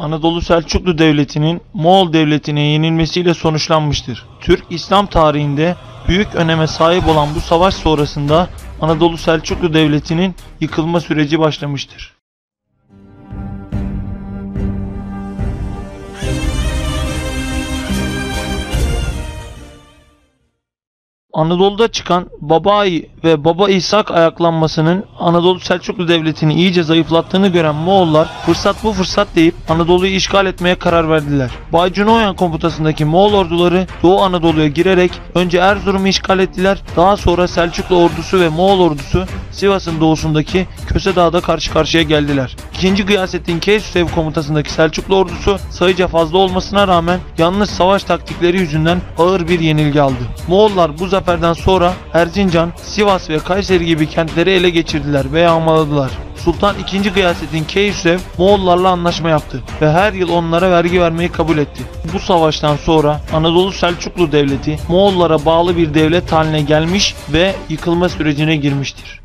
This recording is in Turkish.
Anadolu Selçuklu Devleti'nin Moğol Devleti'ne yenilmesiyle sonuçlanmıştır. Türk İslam tarihinde büyük öneme sahip olan bu savaş sonrasında Anadolu Selçuklu Devleti'nin yıkılma süreci başlamıştır. Anadolu'da çıkan Babai ve Baba İshak ayaklanmasının Anadolu Selçuklu Devleti'ni iyice zayıflattığını gören Moğollar bu fırsat deyip Anadolu'yu işgal etmeye karar verdiler. Baycunoyan komutasındaki Moğol orduları Doğu Anadolu'ya girerek önce Erzurum'u işgal ettiler, daha sonra Selçuklu ordusu ve Moğol ordusu Sivas'ın doğusundaki Köse Dağı'da karşı karşıya geldiler. 2. Gıyasettin Keyhüsev komutasındaki Selçuklu ordusu sayıca fazla olmasına rağmen yanlış savaş taktikleri yüzünden ağır bir yenilgi aldı. Moğollar bu zaferden sonra Erzincan, Sivas ve Kayseri gibi kentleri ele geçirdiler ve yağmaladılar. Sultan II. Gıyasettin Keyhüsev Moğollarla anlaşma yaptı ve her yıl onlara vergi vermeyi kabul etti. Bu savaştan sonra Anadolu Selçuklu Devleti Moğollara bağlı bir devlet haline gelmiş ve yıkılma sürecine girmiştir.